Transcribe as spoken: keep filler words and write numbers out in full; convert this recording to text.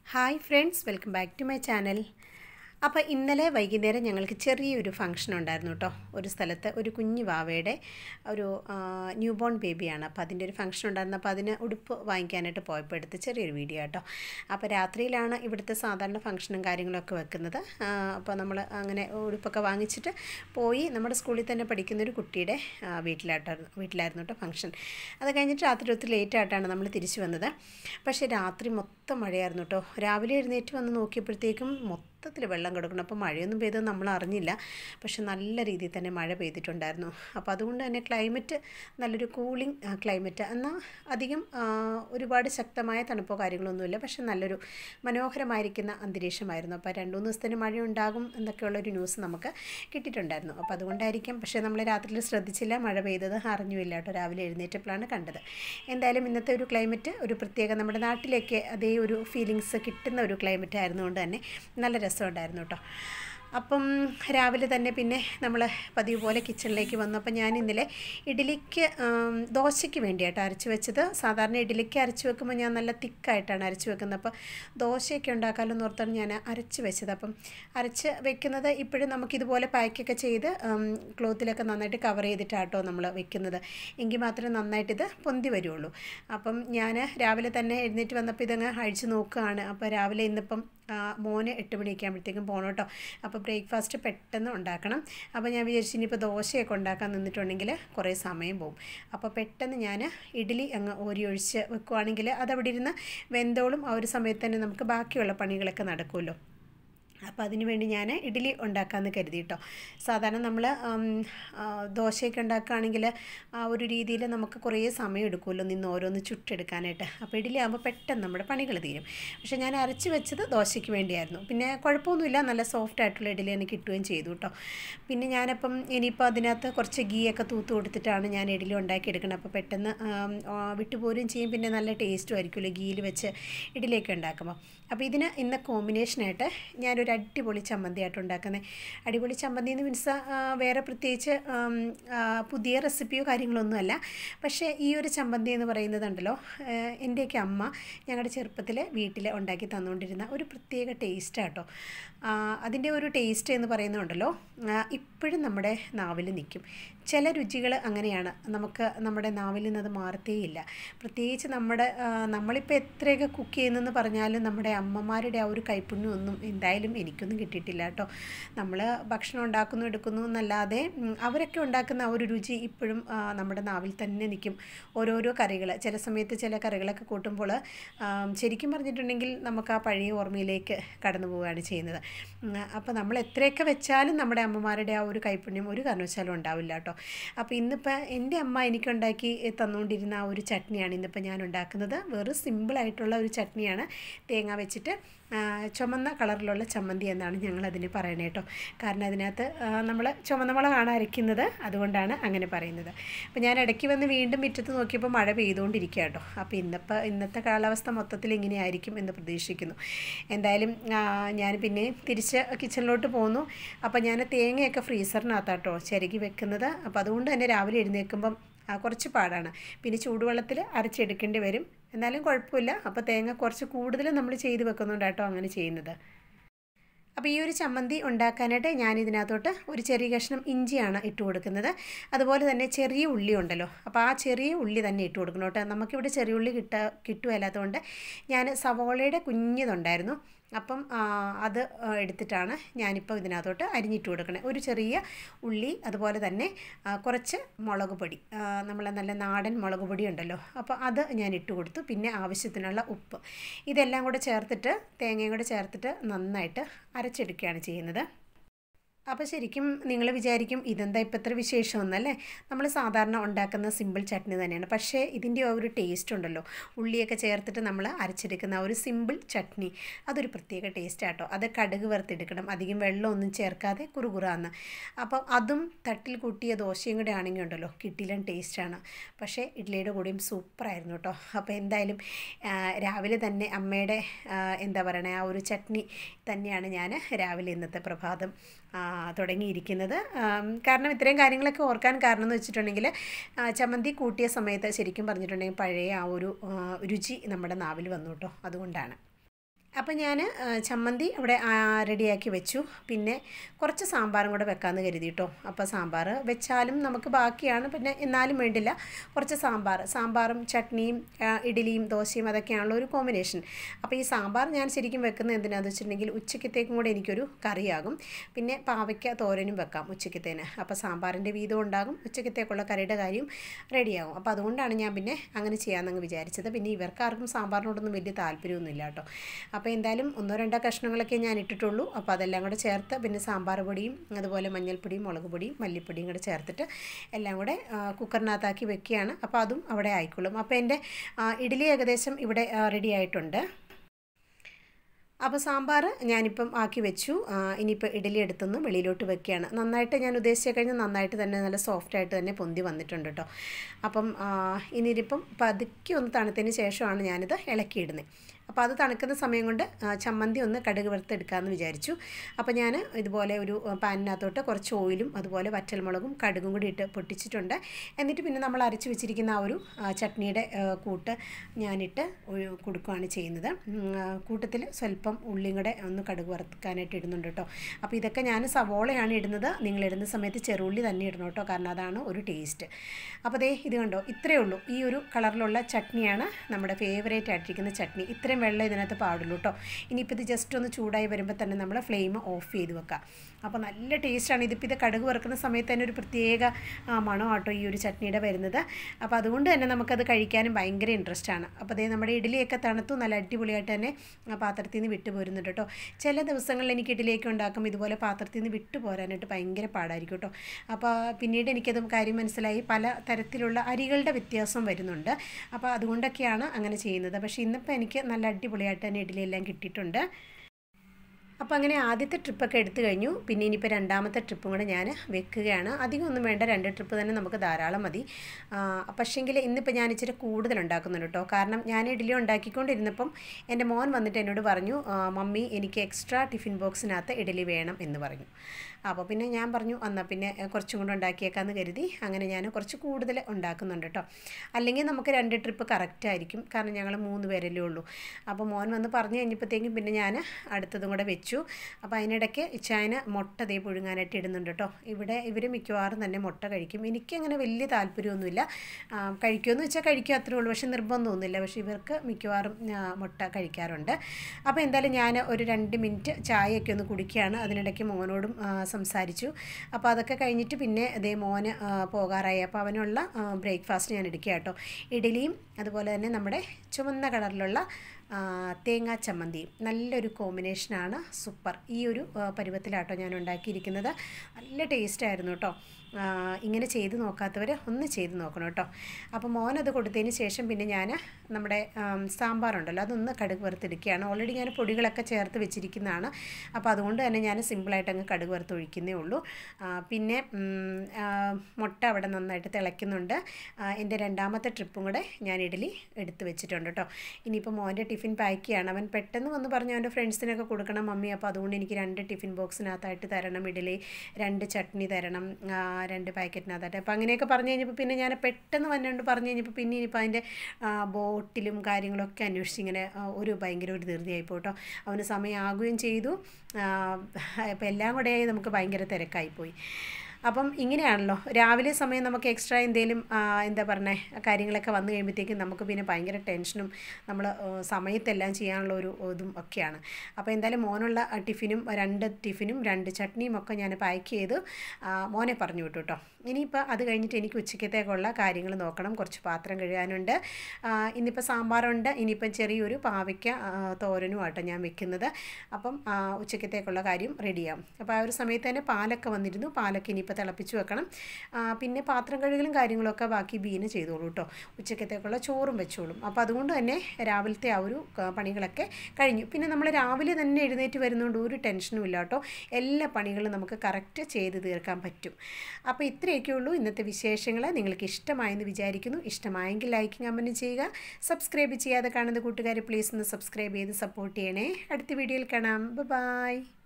Hi friends, welcome back to my channel. അപ്പോൾ ഇന്നലെ വൈകുന്നേരം ഞങ്ങൾക്ക് ചെറിയൊരു ഫംഗ്ഷൻ ഉണ്ടായിരുന്നു കേട്ടോ. ഒരു സ്ഥലത്ത് ഒരു കുഞ്ഞു വാവയുടെ ഒരു ന്യൂ ബോൺ ബേബിയാണ്. അപ്പോൾ അതിൻ്റെ ഒരു ഫംഗ്ഷൻ ഉണ്ടായിരുന്നു. അപ്പോൾ അതിന് ഉടുപ്പ് വാങ്ങിക്കാനായിട്ട് പോയപ്പോൾ എടുത്ത് ചെറിയൊരു വീഡിയോ കേട്ടോ. അപ്പോൾ രാത്രിയിലാണ് ഇവിടുത്തെ സാധാരണ ഫംഗ്ഷനും കാര്യങ്ങളൊക്കെ വെക്കുന്നത്. അപ്പോൾ നമ്മൾ അങ്ങനെ ഉടുപ്പൊക്കെ വാങ്ങിച്ചിട്ട് പോയി നമ്മുടെ സ്കൂളിൽ തന്നെ പഠിക്കുന്നൊരു കുട്ടിയുടെ വീട്ടിലായിട്ടായിരുന്നു വീട്ടിലായിരുന്നു കേട്ടോ ഫംഗ്ഷൻ. അത് കഴിഞ്ഞിട്ട് രാത്രി ഒത്തിരി ലേറ്റ് ആയിട്ടാണ് നമ്മൾ തിരിച്ചു വന്നത്. പക്ഷേ രാത്രി മൊത്തം മഴയായിരുന്നു കേട്ടോ. രാവിലെ എഴുന്നേറ്റ് വന്ന് നോക്കിയപ്പോഴത്തേക്കും മൊത്തത്തിൽ വെള്ളം കിടക്കണം. അപ്പോൾ മഴയൊന്നും പെയ്തത് നമ്മൾ അറിഞ്ഞില്ല. പക്ഷെ നല്ല രീതിയിൽ തന്നെ മഴ പെയ്തിട്ടുണ്ടായിരുന്നു. അപ്പോൾ അതുകൊണ്ട് തന്നെ ക്ലൈമറ്റ് നല്ലൊരു കൂളിംഗ് ക്ലൈമറ്റ്, എന്നാൽ അധികം ഒരുപാട് ശക്തമായ തണുപ്പോ കാര്യങ്ങളൊന്നുമില്ല. പക്ഷെ നല്ലൊരു മനോഹരമായിരിക്കുന്ന അന്തരീക്ഷമായിരുന്നു. അപ്പോൾ രണ്ട് മൂന്ന് ദിവസത്തിന് മഴ ഉണ്ടാകും എന്നൊക്കെയുള്ളൊരു ന്യൂസ് നമുക്ക് കിട്ടിയിട്ടുണ്ടായിരുന്നു. അപ്പോൾ അതുകൊണ്ടായിരിക്കും. പക്ഷേ നമ്മൾ രാത്രിയിൽ ശ്രദ്ധിച്ചില്ല, മഴ പെയ്തത് അറിഞ്ഞുമില്ല കേട്ടോ. രാവിലെ എഴുന്നേറ്റപ്പോഴാണ് കണ്ടത്. എന്തായാലും ഇന്നത്തെ ഒരു ക്ലൈമറ്റ് ഒരു പ്രത്യേക നമ്മുടെ നാട്ടിലേക്ക് അതേ ഒരു ഫീലിങ്സ് കിട്ടുന്ന ഒരു ക്ലൈമറ്റ് ആയിരുന്നുകൊണ്ട് തന്നെ നല്ല രസമുണ്ടായിരുന്നു കേട്ടോ. അപ്പം രാവിലെ തന്നെ പിന്നെ നമ്മൾ പതിവ് പോലെ കിച്ചണിലേക്ക് വന്നു. അപ്പം ഞാൻ ഇന്നലെ ഇഡ്ഡലിക്ക് ദോശയ്ക്ക് വേണ്ടിയിട്ട് അരച്ച് വെച്ചത്. സാധാരണ ഇഡ്ഡലിക്ക് അരച്ച് വെക്കുമ്പോൾ ഞാൻ നല്ല തിക്കായിട്ടാണ് അരച്ച് വെക്കുന്നത്. അപ്പോൾ ദോശയൊക്കെ ഉണ്ടാക്കാമല്ലോ എന്ന് ഓർത്താണ് ഞാൻ അരച്ച് വെച്ചത്. അപ്പം അരച്ച് വെക്കുന്നത് ഇപ്പോഴും നമുക്കിതുപോലെ പാക്കൊക്കെ ചെയ്ത് ക്ലോത്തിലൊക്കെ നന്നായിട്ട് കവർ ചെയ്തിട്ടാട്ടോ നമ്മൾ വെക്കുന്നത്. എങ്കിൽ മാത്രമേ നന്നായിട്ടിത് പൊന്തി വരുള്ളൂ. അപ്പം ഞാൻ രാവിലെ തന്നെ എഴുന്നേറ്റ് വന്നപ്പോൾ ഇതങ്ങ് അഴിച്ച് നോക്കുകയാണ്. അപ്പോൾ രാവിലെ ഇന്നിപ്പം മോന് എട്ട് മണിയൊക്കെ ആകുമ്പോഴത്തേക്കും പോകണം കേട്ടോ. അപ്പോൾ ബ്രേക്ക്ഫാസ്റ്റ് പെട്ടെന്ന് ഉണ്ടാക്കണം. അപ്പോൾ ഞാൻ വിചാരിച്ചു ഇനിയിപ്പോൾ ദോശയൊക്കെ ഉണ്ടാക്കാൻ നിന്നിട്ടുണ്ടെങ്കിൽ കുറേ സമയം പോകും. അപ്പോൾ പെട്ടെന്ന് ഞാൻ ഇഡ്ഡലി അങ്ങ് ഓരി ഒഴിച്ച് വെക്കുവാണെങ്കിൽ അതവിടെ ഇരുന്ന് വെന്തോളും. ആ ഒരു സമയത്ത് തന്നെ നമുക്ക് ബാക്കിയുള്ള പണികളൊക്കെ നടക്കുമല്ലോ. അപ്പോൾ അതിന് വേണ്ടി ഞാൻ ഇഡ്ഡലി ഉണ്ടാക്കാമെന്ന് കരുതി കേട്ടോ. സാധാരണ നമ്മൾ ദോശയൊക്കെ ഉണ്ടാക്കുകയാണെങ്കിൽ ആ ഒരു രീതിയിൽ നമുക്ക് കുറേ സമയം എടുക്കുമല്ലോ നിന്ന് ഓരോന്ന് ചുട്ടെടുക്കാനായിട്ട്. അപ്പോൾ ഇഡ്ഡലി ആകുമ്പോൾ പെട്ടെന്ന് നമ്മുടെ പണികൾ തീരും. പക്ഷേ ഞാൻ അരച്ച് വെച്ചത് ദോശയ്ക്ക് വേണ്ടിയായിരുന്നു. പിന്നെ കുഴപ്പമൊന്നുമില്ല, നല്ല സോഫ്റ്റ് ആയിട്ടുള്ള ഇഡ്ഡലി എനിക്ക് കിട്ടുകയും ചെയ്തു കേട്ടോ. പിന്നെ ഞാനപ്പം ഇനിയിപ്പോൾ അതിനകത്ത് കുറച്ച് ഗീ ഒക്കെ തൂത്ത് കൊടുത്തിട്ടാണ് ഞാൻ ഇഡ്ഡലി ഉണ്ടാക്കിയെടുക്കുന്നത്. അപ്പോൾ പെട്ടെന്ന് വിട്ടുപോരും ചെയ്യും. പിന്നെ നല്ല ടേസ്റ്റും ആയിരിക്കുമല്ലോ ഗീയിൽ വെച്ച് ഇഡ്ഡലിയൊക്കെ ഉണ്ടാക്കുമ്പോൾ. അപ്പോൾ ഇതിന് ഇന്ന് കോമ്പിനേഷനായിട്ട് ഞാനൊരു അടിപൊളി ചമ്മന്തിയായിട്ട് ഉണ്ടാക്കുന്നത്. അടിപൊളി ചമ്മന്തി എന്ന് മീൻസ് വേറെ പ്രത്യേകിച്ച് പുതിയ റെസിപ്പിയോ കാര്യങ്ങളൊന്നുമല്ല. പക്ഷേ ഈ ഒരു ചമ്മന്തി എന്ന് പറയുന്നതുണ്ടല്ലോ, എൻ്റെയൊക്കെ അമ്മ ഞങ്ങളുടെ ചെറുപ്പത്തിൽ വീട്ടിൽ ഉണ്ടാക്കി തന്നുകൊണ്ടിരുന്ന ഒരു പ്രത്യേക ടേസ്റ്റാട്ടോ. അതിൻ്റെ ഒരു ടേസ്റ്റ് എന്ന് പറയുന്നുണ്ടല്ലോ ഇപ്പോഴും നമ്മുടെ നാവിൽ നിൽക്കും. ചില രുചികൾ അങ്ങനെയാണ്, നമുക്ക് നമ്മുടെ നാവിൽ നിന്നത് മാറത്തേയില്ല. പ്രത്യേകിച്ച് നമ്മുടെ നമ്മളിപ്പോൾ എത്രയൊക്കെ കുക്ക് ചെയ്യുന്നതെന്ന് പറഞ്ഞാലും നമ്മുടെ അമ്മമാരുടെ ആ ഒരു കൈപ്പുണ്യമൊന്നും എന്തായാലും എനിക്കൊന്നും കിട്ടിയിട്ടില്ല കേട്ടോ. നമ്മൾ ഭക്ഷണം ഉണ്ടാക്കുന്നു എടുക്കുന്നു എന്നല്ലാതെ അവരൊക്കെ ഉണ്ടാക്കുന്ന ആ ഒരു രുചി ഇപ്പോഴും നമ്മുടെ നാവിൽ തന്നെ നിൽക്കും. ഓരോരോ കറികൾ ചില സമയത്ത് ചില കറികളൊക്കെ കൂട്ടുമ്പോൾ ശരിക്കും പറഞ്ഞിട്ടുണ്ടെങ്കിൽ നമുക്ക് ആ പഴയ ഓർമ്മയിലേക്ക് കടന്നു പോവുകയാണ് ചെയ്യുന്നത്. അപ്പോൾ നമ്മൾ എത്രയൊക്കെ വെച്ചാലും നമ്മുടെ അമ്മമാരുടെ ആ ഒരു കൈപ്പുണ്യം ഒരു കാരണവശാലും ഉണ്ടാവില്ല കേട്ടോ. അപ്പോൾ ഇന്നിപ്പോൾ എൻ്റെ അമ്മ എനിക്കുണ്ടാക്കി തന്നുകൊണ്ടിരുന്ന ആ ഒരു ചട്നിയാണ് ഇന്നിപ്പോൾ ഞാൻ ഉണ്ടാക്കുന്നത്. വെറും സിമ്പിളായിട്ടുള്ള ഒരു ചട്നിയാണ്. തേങ്ങ വെച്ചിട്ട് ചുമന്ന കളറിലുള്ള ചമ്മന്തി എന്നാണ് ഞങ്ങളതിന് പറയുന്നത് കേട്ടോ. കാരണം അതിനകത്ത് നമ്മൾ ചുമന്ന മുളകാണ് അരയ്ക്കുന്നത്, അതുകൊണ്ടാണ് അങ്ങനെ പറയുന്നത്. അപ്പോൾ ഞാൻ ഇടയ്ക്ക് വന്ന് വീണ്ടും മുറ്റത്ത് നോക്കിയപ്പോൾ മഴ പെയ്തുകൊണ്ടിരിക്കുക കേട്ടോ. അപ്പോൾ ഇന്നിപ്പോൾ ഇന്നത്തെ കാലാവസ്ഥ മൊത്തത്തിൽ ഇങ്ങനെ ആയിരിക്കും എന്ന് പ്രതീക്ഷിക്കുന്നു. എന്തായാലും ഞാൻ പിന്നെ തിരിച്ച് കിച്ചണിലോട്ട് പോന്നു. അപ്പോൾ ഞാൻ തേങ്ങയൊക്കെ ഫ്രീസറിനകത്താട്ടോ ചിരകി വെക്കുന്നത്. അപ്പോൾ അതുകൊണ്ട് തന്നെ രാവിലെ എഴുന്നേൽക്കുമ്പം കുറച്ച് പാടാണ്. പിന്നെ ചൂടുവെള്ളത്തിൽ അരച്ചെടുക്കേണ്ടി വരും. എന്നാലും കുഴപ്പമില്ല. അപ്പോൾ തേങ്ങ കുറച്ച് കൂടുതൽ നമ്മൾ ചെയ്ത് വെക്കുന്നുണ്ട് കേട്ടോ അങ്ങനെ ചെയ്യുന്നത്. അപ്പോൾ ഈ ഒരു ചമ്മന്തി ഉണ്ടാക്കാനായിട്ട് ഞാൻ ഇതിനകത്തോട്ട് ഒരു ചെറിയ കഷ്ണം ഇഞ്ചിയാണ് ഇട്ട് കൊടുക്കുന്നത്. അതുപോലെ തന്നെ ചെറിയ ഉള്ളി ഉണ്ടല്ലോ, അപ്പോൾ ആ ചെറിയ ഉള്ളി തന്നെ ഇട്ട് കൊടുക്കണം കേട്ടോ. നമുക്കിവിടെ ചെറിയ ഉള്ളി കിട്ടാ കിട്ടുമല്ലാത്തതുകൊണ്ട് ഞാൻ സവോളയുടെ കുഞ്ഞതുണ്ടായിരുന്നു, അപ്പം അത് എടുത്തിട്ടാണ് ഞാനിപ്പോൾ ഇതിനകത്തോട്ട് അരിഞ്ഞിട്ട് കൊടുക്കണേ. ഒരു ചെറിയ ഉള്ളി, അതുപോലെ തന്നെ കുറച്ച് മുളക് പൊടി, നമ്മളെ നല്ല നാടൻ മുളക് പൊടി ഉണ്ടല്ലോ, അപ്പോൾ അത് ഞാൻ ഇട്ട് കൊടുത്തു. പിന്നെ ആവശ്യത്തിനുള്ള ഉപ്പ്, ഇതെല്ലാം കൂടെ ചേർത്തിട്ട് തേങ്ങയും കൂടെ ചേർത്തിട്ട് നന്നായിട്ട് അരച്ചെടുക്കുകയാണ് ചെയ്യുന്നത്. അപ്പോൾ ശരിക്കും നിങ്ങൾ വിചാരിക്കും ഇതെന്താ ഇപ്പോൾ ഇത്ര വിശേഷമൊന്നല്ലേ, നമ്മൾ സാധാരണ ഉണ്ടാക്കുന്ന സിമ്പിൾ ചട്നി തന്നെയാണ്. പക്ഷേ ഇതിൻ്റെ ആ ഒരു ടേസ്റ്റ് ഉണ്ടല്ലോ, ഉള്ളിയൊക്കെ ചേർത്തിട്ട് നമ്മൾ അരച്ചെടുക്കുന്ന ആ ഒരു സിമ്പിൾ ചട്നി, അതൊരു പ്രത്യേക ടേസ്റ്റ് ആട്ടോ. അത് കടുക് വറുത്തെടുക്കണം, അധികം വെള്ളമൊന്നും ചേർക്കാതെ കുറുകുറാന്ന്. അപ്പോൾ അതും തട്ടിൽ കൂട്ടിയ ദോശയും കൂടെ ആണെങ്കിൽ ഉണ്ടല്ലോ കിട്ടിയില്ല ടേസ്റ്റാണ്. പക്ഷേ ഇഡ്ഡലിയുടെ കൂടെയും സൂപ്പറായിരുന്നു കേട്ടോ. അപ്പോൾ എന്തായാലും രാവിലെ തന്നെ അമ്മയുടെ എന്താ പറയണേ ആ ഒരു ചട്നി തന്നെയാണ് ഞാൻ രാവിലെ ഇന്നത്തെ പ്രഭാതം തുടങ്ങിയിരിക്കുന്നത്. കാരണം ഇത്രയും കാര്യങ്ങളൊക്കെ ഓർക്കാൻ കാരണം എന്ന് വെച്ചിട്ടുണ്ടെങ്കിൽ ചമ്മന്തി കൂട്ടിയ സമയത്ത് ശരിക്കും പറഞ്ഞിട്ടുണ്ടെങ്കിൽ പഴയ ആ ഒരു രുചി നമ്മുടെ നാവിൽ വന്നു കേട്ടോ, അതുകൊണ്ടാണ്. അപ്പോൾ ഞാൻ ചമ്മന്തി അവിടെ റെഡിയാക്കി വെച്ചു. പിന്നെ കുറച്ച് സാമ്പാറും കൂടെ വെക്കാമെന്ന് കരുതി കേട്ടോ. അപ്പോൾ സാമ്പാർ വെച്ചാലും നമുക്ക് ബാക്കിയാണ്, പിന്നെ എന്നാലും വേണ്ടില്ല കുറച്ച് സാമ്പാർ സാമ്പാറും ചട്നിയും ഇഡ്ഡലിയും ദോശയും അതൊക്കെയാണല്ലോ ഒരു കോമ്പിനേഷൻ. അപ്പോൾ ഈ സാമ്പാർ ഞാൻ ശരിക്കും വെക്കുന്നത് എന്തിനാണെന്ന് വെച്ചിട്ടുണ്ടെങ്കിൽ ഉച്ചക്കത്തേക്കും കൂടെ എനിക്കൊരു കറിയാകും. പിന്നെ പാവയ്ക്ക തോരനും വെക്കാം ഉച്ചക്കത്തേന്. അപ്പോൾ സാമ്പാറിൻ്റെ വീതം ഉണ്ടാകും, ഉച്ചക്കത്തേക്കുള്ള കറിയുടെ കാര്യം റെഡിയാകും. അപ്പോൾ അതുകൊണ്ടാണ് ഞാൻ പിന്നെ അങ്ങനെ ചെയ്യാമെന്നങ്ങ് വിചാരിച്ചത്. പിന്നെ ഇവർക്കാർക്കും സാമ്പാറിനോടൊന്നും വലിയ താല്പര്യമൊന്നുമില്ല കേട്ടോ. അപ്പോൾ എന്തായാലും ഒന്നോ രണ്ടോ കഷ്ണങ്ങളൊക്കെ ഞാൻ ഇട്ടിട്ടുള്ളൂ. അപ്പോൾ അതെല്ലാം കൂടെ ചേർത്ത് പിന്നെ സാമ്പാർ പൊടിയും അതുപോലെ മഞ്ഞൾപ്പൊടിയും മുളക് പൊടിയും മല്ലിപ്പൊടിയും കൂടെ ചേർത്തിട്ട് എല്ലാം കൂടെ കുക്കറിനകത്താക്കി വെക്കുകയാണ്. അപ്പോൾ അതും അവിടെ ആയിക്കോളും. അപ്പോൾ എൻ്റെ ഇഡ്ഡലി ഏകദേശം ഇവിടെ റെഡി ആയിട്ടുണ്ട്. അപ്പോൾ സാമ്പാർ ഞാനിപ്പം ആക്കി വെച്ചു. ഇനിയിപ്പോൾ ഇഡ്ഡലി എടുത്തൊന്ന് വെളിയിലോട്ട് വെക്കുകയാണ്. നന്നായിട്ട് ഞാൻ ഉദ്ദേശിച്ച കഴിഞ്ഞാൽ നന്നായിട്ട് തന്നെ നല്ല സോഫ്റ്റായിട്ട് തന്നെ പൊന്തി വന്നിട്ടുണ്ട് കേട്ടോ. അപ്പം ഇനിയിപ്പം പതുക്കെ ഒന്ന് തണുത്തതിന് ശേഷമാണ് ഞാനിത് ഇളക്കിയിടുന്നത്. അപ്പോൾ അത് തണുക്കുന്ന സമയം കൊണ്ട് ചമ്മന്തി ഒന്ന് കടുക് വറുത്തെടുക്കാമെന്ന് വിചാരിച്ചു. അപ്പോൾ ഞാൻ ഇതുപോലെ ഒരു പാനിനകത്തോട്ട് കുറച്ച് ഓയിലും അതുപോലെ വറ്റൽമുളകും കടുകും കൂടി ഇട്ട് പൊട്ടിച്ചിട്ടുണ്ട്. എന്നിട്ട് പിന്നെ നമ്മൾ അരച്ച് വെച്ചിരിക്കുന്ന ആ ഒരു ചട്നിയുടെ കൂട്ട് ഞാനിട്ട് കൊടുക്കുകയാണ് ചെയ്യുന്നത്. കൂട്ടത്തിൽ സ്വല്പം ഉള്ളിയും കൂടെ ഒന്ന് കടുക് വറുക്കാനായിട്ട് ഇടുന്നുണ്ട് കേട്ടോ. അപ്പോൾ ഇതൊക്കെ ഞാൻ സവോളയാണ് ഇടുന്നത്. നിങ്ങളിടുന്ന സമയത്ത് ചെറുള്ളി തന്നെ ഇടണം കേട്ടോ, കാരണം അതാണ് ഒരു ടേസ്റ്റ്. അപ്പോൾ ദേ ഇത് കണ്ടോ, ഇത്രയേ ഉള്ളൂ. ഈ ഒരു കളറിലുള്ള ചട്നിയാണ് നമ്മുടെ ഫേവറേറ്റ് ആയിട്ടിരിക്കുന്ന ചട്നി. ഇത്രയും വെള്ളം ഇതിനകത്ത് പാടുള്ളൂ കേട്ടോ. ഇനിയിപ്പോൾ ഇത് ജസ്റ്റ് ഒന്ന് ചൂടായി വരുമ്പോൾ തന്നെ നമ്മൾ ഫ്ലെയിം ഓഫ് ചെയ്ത് വെക്കാം. അപ്പോൾ നല്ല ടേസ്റ്റാണ്. ഇതിപ്പോൾ ഇത് കടുക് വറുക്കുന്ന സമയത്ത് തന്നെ ഒരു പ്രത്യേക മണം ആട്ടോ ഈ ഒരു ചട്നിയുടെ വരുന്നത്. അപ്പോൾ അതുകൊണ്ട് തന്നെ നമുക്കത് കഴിക്കാനും ഭയങ്കര ഇൻട്രസ്റ്റ് ആണ്. അപ്പോൾ അതേ നമ്മുടെ ഇഡ്ഡലിയൊക്കെ തണുത്തു നല്ല അടിപൊളിയായിട്ട് തന്നെ പാത്രത്തിൽ നിന്ന് വിട്ടു പോരുന്നുണ്ട് കേട്ടോ. ചില ദിവസങ്ങളിൽ എനിക്ക് ഇഡ്ഡലിയൊക്കെ ഉണ്ടാക്കും ഇതുപോലെ പാത്രത്തിൽ നിന്ന് വിട്ടു പോരാനായിട്ട് ഭയങ്കര പാടായിരിക്കും കേട്ടോ. അപ്പോൾ പിന്നീട് എനിക്കത് കാര്യം മനസ്സിലായി, പല തരത്തിലുള്ള അരികളുടെ വ്യത്യാസം വരുന്നുണ്ട്. അപ്പോൾ അതുകൊണ്ടൊക്കെയാണ് അങ്ങനെ ചെയ്യുന്നത്. പക്ഷേ ഇന്നിപ്പോൾ എനിക്ക് നല്ല അടിപൊളിയായിട്ട് തന്നെ ഇഡ്ഡലി എല്ലാം കിട്ടിയിട്ടുണ്ട്. അപ്പോൾ അങ്ങനെ ആദ്യത്തെ ട്രിപ്പൊക്കെ എടുത്തു കഴിഞ്ഞു. പിന്നെ ഇനിയിപ്പോൾ രണ്ടാമത്തെ ട്രിപ്പും കൂടെ ഞാൻ വെക്കുകയാണ്. അധികം ഒന്നും വേണ്ട, രണ്ട് ട്രിപ്പ് തന്നെ നമുക്ക് ധാരാളം മതി. പക്ഷേങ്കിൽ ഇന്നിപ്പോൾ ഞാൻ ഇച്ചിരി കൂടുതൽ ഉണ്ടാക്കുന്നുണ്ട് കേട്ടോ. കാരണം ഞാൻ ഇഡ്ഡലി ഉണ്ടാക്കിക്കൊണ്ടിരുന്നപ്പം എൻ്റെ മോൻ വന്നിട്ട് എന്നോട് പറഞ്ഞു, മമ്മി എനിക്ക് എക്സ്ട്രാ ടിഫിൻ ബോക്സിനകത്ത് ഇഡ്ഡലി വേണം എന്ന് പറഞ്ഞു. അപ്പോൾ പിന്നെ ഞാൻ പറഞ്ഞു എന്നാൽ പിന്നെ കുറച്ചും കൂടെ ഉണ്ടാക്കിയേക്കാമെന്ന് കരുതി അങ്ങനെ ഞാൻ കുറച്ച് കൂടുതൽ ഉണ്ടാക്കുന്നുണ്ട് കേട്ടോ. അല്ലെങ്കിൽ നമുക്ക് രണ്ട് ട്രിപ്പ് കറക്റ്റ് ആയിരിക്കും, കാരണം ഞങ്ങൾ മൂന്ന് പേരല്ലേ ഉള്ളൂ. അപ്പോൾ മോൻ വന്ന് പറഞ്ഞു കഴിഞ്ഞപ്പോഴത്തേക്കും പിന്നെ ഞാൻ അടുത്തതും കൂടെ വെച്ചു. അപ്പോൾ അതിനിടയ്ക്ക് ഇച്ചായന് മുട്ട ദേ പുഴുങ്ങാനായിട്ട് ഇടുന്നുണ്ട് കേട്ടോ. ഇവിടെ ഇവർ മിക്കവാറും തന്നെ മുട്ട കഴിക്കും. എനിക്കങ്ങനെ വലിയ താല്പര്യമൊന്നുമില്ല. കഴിക്കുമെന്ന് വെച്ചാൽ കഴിക്കും, അത്രേ ഉള്ളൂ. പക്ഷേ നിർബന്ധമൊന്നുമില്ല. പക്ഷേ ഇവർക്ക് മിക്കവാറും മുട്ട കഴിക്കാറുണ്ട്. അപ്പോൾ എന്തായാലും ഞാൻ ഒരു രണ്ട് മിനിറ്റ് ചായയൊക്കെ ഒന്ന് കുടിക്കുകയാണ്. അതിനിടയ്ക്ക് മോനോടും സംസാരിച്ചു. അപ്പോൾ അതൊക്കെ കഴിഞ്ഞിട്ട് പിന്നെ അതേ മോന് പോകാറായി. അപ്പോൾ അവനുള്ള ബ്രേക്ക്ഫാസ്റ്റ് ഞാൻ എടുക്കുക കേട്ടോ. ഇഡ്ഡലിയും അതുപോലെ തന്നെ നമ്മുടെ ചുവന്ന കളറിലുള്ള തേങ്ങാ ചമ്മന്തിയും നല്ലൊരു കോമ്പിനേഷനാണ്. സൂപ്പർ. ഈ ഒരു പരുവത്തിലാട്ടോ ഞാൻ ഉണ്ടാക്കിയിരിക്കുന്നത്. നല്ല ടേസ്റ്റായിരുന്നു കേട്ടോ. ഇങ്ങനെ ചെയ്ത് നോക്കാത്തവർ ഒന്ന് ചെയ്ത് നോക്കണം കേട്ടോ. അപ്പോൾ മോനത് കൊടുത്തതിന് ശേഷം പിന്നെ ഞാൻ നമ്മുടെ സാമ്പാറുണ്ടല്ലോ അതൊന്ന് കടുക് വറുത്തെടുക്കുകയാണ്. ഓൾറെഡി ഞാൻ പൊടികളൊക്കെ ചേർത്ത് വെച്ചിരിക്കുന്നതാണ്. അപ്പോൾ അതുകൊണ്ട് തന്നെ ഞാൻ സിമ്പിളായിട്ട് അങ്ങ് കടുക് വറുത്ത് ഒഴിക്കുന്നേ ഉള്ളൂ. പിന്നെ മുട്ട അവിടെ നന്നായിട്ട് തിളയ്ക്കുന്നുണ്ട്. എൻ്റെ രണ്ടാമത്തെ ട്രിപ്പും കൂടെ ഞാൻ ഇഡ്ഡലി എടുത്ത് വെച്ചിട്ടുണ്ട് കേട്ടോ. ഇനിയിപ്പോൾ മോൻ്റെ ടിഫിൻ പാക്ക് ചെയ്യാണ്. അവൻ പെട്ടെന്ന് വന്ന് പറഞ്ഞു അവൻ്റെ ഫ്രണ്ട്സിനൊക്കെ കൊടുക്കണം മമ്മി. അപ്പോൾ അതുകൊണ്ട് എനിക്ക് രണ്ട് ടിഫിൻ ബോക്സിനകത്തായിട്ട് തരണം ഇഡ്ഡലി, രണ്ട് ചട്നി തരണം, രണ്ട് പാക്കറ്റിനകത്തായിട്ട്. അപ്പോൾ അങ്ങനെയൊക്കെ പറഞ്ഞു കഴിഞ്ഞപ്പോൾ പിന്നെ ഞാൻ പെട്ടെന്ന് വന്നുകൊണ്ട് പറഞ്ഞു കഴിഞ്ഞപ്പോൾ പിന്നെ ഇനിയിപ്പോൾ അതിൻ്റെ ബോട്ടിലും കാര്യങ്ങളൊക്കെ അന്വേഷിച്ച് ഇങ്ങനെ ഒരു ഭയങ്കര ഒരു ധൃതിയായിപ്പോൾ കേട്ടോ. അവന് സമയമാകുകയും ചെയ്തു. അപ്പോൾ എല്ലാം കൂടെ നമുക്ക് ഭയങ്കര തിരക്കായിപ്പോയി. അപ്പം ഇങ്ങനെയാണല്ലോ രാവിലെ സമയം നമുക്ക് എക്സ്ട്രാ എന്തെങ്കിലും എന്താ പറയുക കാര്യങ്ങളൊക്കെ വന്നു കഴിയുമ്പോഴത്തേക്കും നമുക്ക് പിന്നെ ഭയങ്കര ടെൻഷനും നമ്മൾ സമയത്തെല്ലാം ചെയ്യാനുള്ള ഒരു ഇതും ഒക്കെയാണ്. അപ്പോൾ എന്തായാലും മോനുള്ള ടിഫിനും രണ്ട് ടിഫിനും രണ്ട് ചട്നിയും ഒക്കെ ഞാൻ പാക്ക് ചെയ്ത് മോനെ പറഞ്ഞു വിട്ടു കേട്ടോ. ഇനിയിപ്പോൾ അത് കഴിഞ്ഞിട്ട് എനിക്ക് ഉച്ചക്കത്തേക്കുള്ള കാര്യങ്ങൾ നോക്കണം. കുറച്ച് പാത്രം കഴുകാനുണ്ട്. ഇന്നിപ്പോൾ സാമ്പാറുണ്ട്. ഇനിയിപ്പം ചെറിയൊരു പാവയ്ക്ക തോരനുമാട്ടോ ഞാൻ വെക്കുന്നത്. അപ്പം ഉച്ചക്കത്തേക്കുള്ള കാര്യം റെഡിയാവും. അപ്പോൾ ആ ഒരു സമയത്ത് തന്നെ പാലൊക്കെ വന്നിരുന്നു. പാലൊക്കെ ഇനിയിപ്പോൾ തിളപ്പിച്ച് വെക്കണം. പിന്നെ പാത്രം കഴുകലും കാര്യങ്ങളൊക്കെ ബാക്കി ബീന ചെയ്തോളൂ കേട്ടോ. ഉച്ചക്കത്തേക്കുള്ള ചോറും വെച്ചോളും. അപ്പോൾ അതുകൊണ്ട് തന്നെ രാവിലത്തെ ആ ഒരു പണികളൊക്കെ കഴിഞ്ഞു. പിന്നെ നമ്മൾ രാവിലെ തന്നെ എഴുന്നേറ്റ് വരുന്നതുകൊണ്ട് ഒരു ടെൻഷനും ഇല്ല കേട്ടോ. എല്ലാ പണികളും നമുക്ക് കറക്റ്റ് ചെയ്ത് തീർക്കാൻ പറ്റും. അപ്പോൾ ഇത്രയൊക്കെ ഉള്ളൂ ഇന്നത്തെ വിശേഷങ്ങൾ. നിങ്ങൾക്ക് ഇഷ്ടമായെന്ന് വിചാരിക്കുന്നു. ഇഷ്ടമായെങ്കിൽ ലൈക്ക് കമൻറ്റ് ചെയ്യുക. സബ്സ്ക്രൈബ് ചെയ്യാതെ കാണുന്ന കൂട്ടുകാർ പ്ലീസ് ഒന്ന് സബ്സ്ക്രൈബ് ചെയ്ത് സപ്പോർട്ട് ചെയ്യണേ. അടുത്ത വീഡിയോയിൽ കാണാം. ബൈ.